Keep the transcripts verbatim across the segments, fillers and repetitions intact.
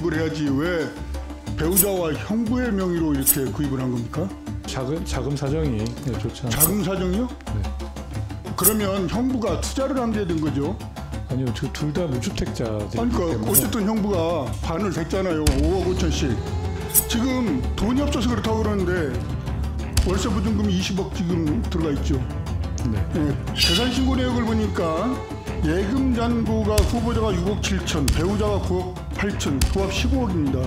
구입을 해야지 왜 배우자와 형부의 명의로 이렇게 구입을 한 겁니까? 자금 자금 사정이 네, 좋지 않아요. 자금 사정이요? 네. 그러면 형부가 투자를 한 게 된 거죠? 아니요, 둘 다 무주택자들이기 아니, 그러니까 때문에. 어쨌든 형부가 반을 댔잖아요. 오억 오천씩. 지금 돈이 없어서 그렇다고 그러는데 월세 보증금이 이십억 지금 들어가 있죠. 네. 예, 재산신고 내역을 보니까 예금 잔고가 후보자가 육억 칠천, 배우자가 구억 팔천, 도합 십오억입니다.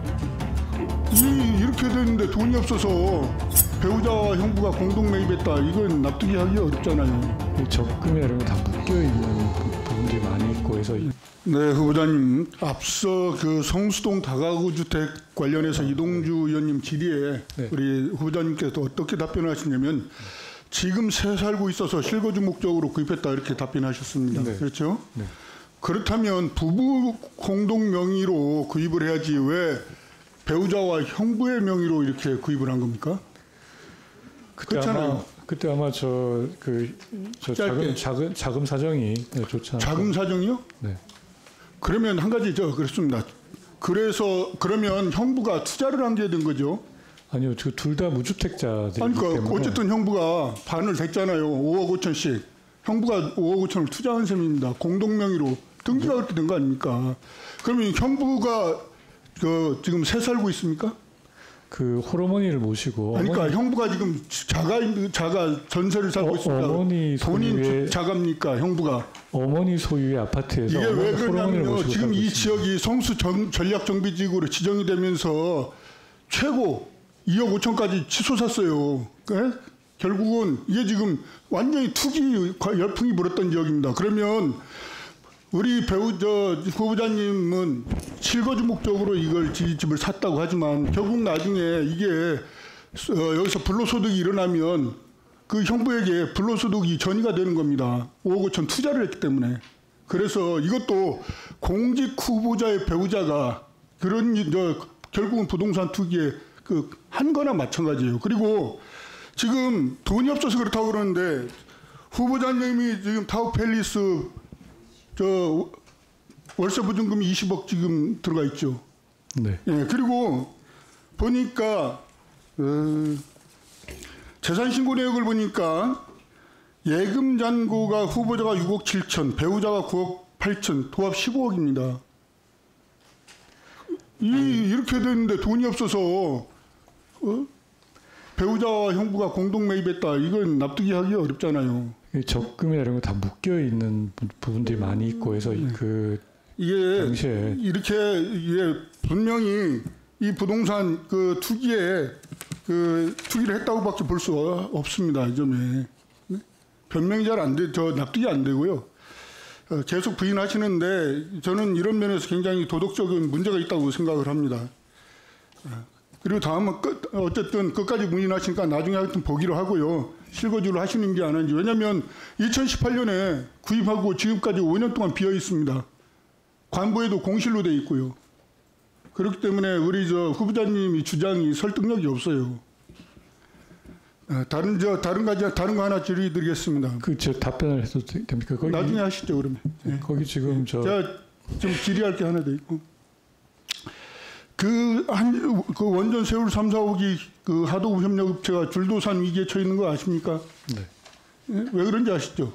이, 이렇게 되는데 돈이 없어서 배우자와 형부가 공동 매입했다. 이건 납득이 하기 어렵잖아요. 이 적금이나 이런 거 다 묶여 있는 부- 부분들이 많이 있고 해서. 네, 후보자님. 앞서 그 성수동 다가구 주택 관련해서 이동주 의원님 질의에 네. 우리 후보자님께서 어떻게 답변하시냐면 지금 새 살고 있어서 실거주 목적으로 구입했다 이렇게 답변하셨습니다. 네. 그렇죠? 네. 그렇다면 부부 공동 명의로 구입을 해야지 왜 배우자와 형부의 명의로 이렇게 구입을 한 겁니까? 그때 그렇잖아요. 아마 그때 아마 저 그 저 짧게. 자금 자금 자금 사정이 네, 좋지 않아요. 자금 사정이요? 네. 그러면 한 가지 저 그렇습니다. 그래서 그러면 형부가 투자를 한 게 된 거죠. 아니요, 둘 다 무주택자들이기 아니, 그러니까 때문에. 어쨌든 형부가 반을 댔잖아요. 오억 오천씩. 형부가 오억 오천을 투자한 셈입니다. 공동 명의로 등기가 그렇게 된 거 아닙니까? 그러면 형부가 그 지금 새 살고 있습니까? 그 홀어머니를 모시고. 아니, 그러니까 어머니, 형부가 지금 자가 자가 전세를 살고 어, 있습니다. 어머니 본인 소유의- 자가입니까, 형부가? 어머니 소유의 아파트에서 이게 왜 어머니 홀어머니를 그러냐면요. 모시고 지금 살고 이 있습니다. 지역이 성수 정, 전략정비지구로 지정이 되면서 최고 이억 오천까지 치솟았어요. 예? 결국은 이게 지금 완전히 투기 열풍이 불었던 지역입니다. 그러면 우리 배우 저 후보자님은 실거주 목적으로 이걸 집을 샀다고 하지만 결국 나중에 이게 어, 여기서 불로소득이 일어나면 그 형부에게 불로소득이 전이가 되는 겁니다. 오억 오천 투자를 했기 때문에. 그래서 이것도 공직 후보자의 배우자가 그런 저 결국은 부동산 투기에 그 한 거나 마찬가지예요. 그리고 지금 돈이 없어서 그렇다고 그러는데 후보자님이 지금 타워팰리스 저 월세 보증금이 이십억 지금 들어가 있죠. 네. 예, 그리고 보니까 어, 재산신고 내역을 보니까 예금 잔고가 후보자가 육억 칠천, 배우자가 구억 팔천, 도합 십오억입니다. 이 이렇게 되는데 돈이 없어서 어? 배우자와 형부가 공동 매입했다. 이건 납득이 하기 어렵잖아요. 이 적금이나 이런 거 다 묶여 있는 부- 부분들이 많이 있고 해서 그 이게 당시에 이렇게 이게 분명히 이 부동산 그 투기에 그 투기를 했다고밖에 볼 수 없습니다. 이 점에 네? 변명이 잘 안 돼, 저 납득이 안 되고요. 어, 계속 부인하시는데 저는 이런 면에서 굉장히 도덕적인 문제가 있다고 생각을 합니다. 어, 그리고 다음은 끝, 어쨌든 끝까지 부인하시니까 나중에 하여튼 보기로 하고요. 실거주를 하시는 게 아닌지. 왜냐하면 이천십팔 년에 구입하고 지금까지 오 년 동안 비어 있습니다. 관보에도 공실로 돼 있고요. 그렇기 때문에 우리 저 후보자님이 주장이 설득력이 없어요. 아, 다른 저 다른 가지 다른 거 하나 질의드리겠습니다. 그 저 답변을 해도 되- 됩니까? 거기 나중에 하시죠 그러면. 네. 거기 지금 저 제가 좀 질의할 게 하나 돼 있고. 그 한 그 원전 세울 삼, 사억이 그 하도급 협력업체가 줄도산 위기에 처해 있는 거 아십니까? 네. 예? 왜 그런지 아시죠?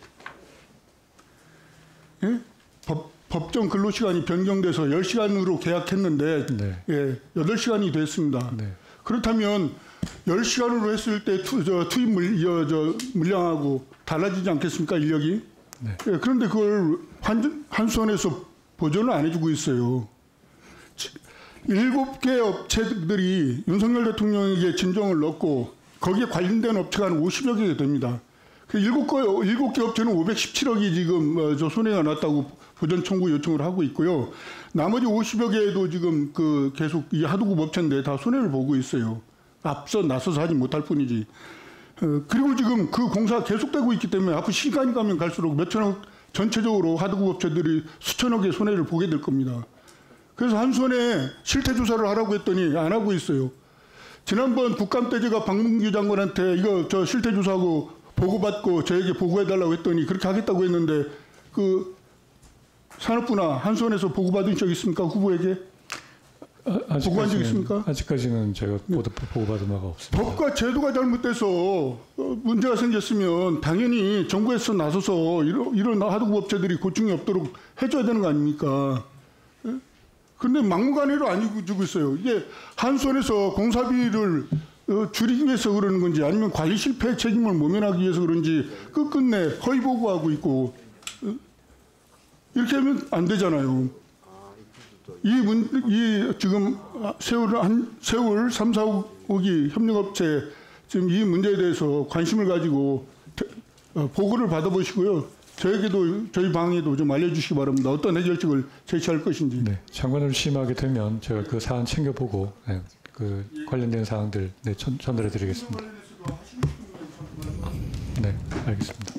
예? 법, 법정 근로시간이 변경돼서 열 시간으로 계약했는데 네. 예, 여덟 시간이 됐습니다. 네. 그렇다면 열 시간으로 했을 때 투, 저, 투입 물, 저, 저, 물량하고 달라지지 않겠습니까? 인력이? 네. 예, 그런데 그걸 한, 한수원에서 보존을 안 해주고 있어요. 일곱 개 업체들이 윤석열 대통령에게 진정을 넣고 거기에 관련된 업체가 한 오십여 개 됩니다. 그 일곱 개, 일곱 개 업체는 오백십칠억이 지금 어, 저 손해가 났다고 보전 청구 요청을 하고 있고요. 나머지 오십여 개도 지금 그 계속 이 하도급 업체인데 다 손해를 보고 있어요. 앞서 나서서 하지 못할 뿐이지. 어, 그리고 지금 그 공사가 계속되고 있기 때문에 앞으로 시간이 가면 갈수록 몇천억 전체적으로 하도급 업체들이 수천억의 손해를 보게 될 겁니다. 그래서 한손에 실태조사를 하라고 했더니 안 하고 있어요. 지난번 국감 때 제가 박문규 장관한테 이거 저 실태조사하고 보고받고 저에게 보고해달라고 했더니 그렇게 하겠다고 했는데 그 산업부나 한손에서 보고받은 적 있습니까? 후보에게? 아, 보고한 적 아직까지는- 있습니까? 아직까지는 제가 보도, 보고받은 바가 없습니다. 법과 제도가 잘못돼서 어, 문제가 생겼으면 당연히 정부에서 나서서 이런, 이런 하도급업체들이 고충이 없도록 해줘야 되는 거 아닙니까? 그런데 막무가내로 안 해주고 있어요. 이게 한수원에서 공사비를 어, 줄이기 위해서 그러는 건지 아니면 관리 실패 책임을 모면하기 위해서 그런지 끝끝내 허위 보고하고 있고 어, 이렇게 하면 안 되잖아요. 이, 문, 이 지금 세월 한 세월 삼, 사억이 협력업체 지금 이 문제에 대해서 관심을 가지고 대, 어, 보고를 받아보시고요. 저에게도 저희 방에도 좀 알려주시기 바랍니다. 어떤 해결책을 제시할 것인지. 네, 장관을 취임하게 되면 제가 그 사안 챙겨보고 네, 그 관련된 사항들 네, 전, 전달해드리겠습니다. 네, 알겠습니다.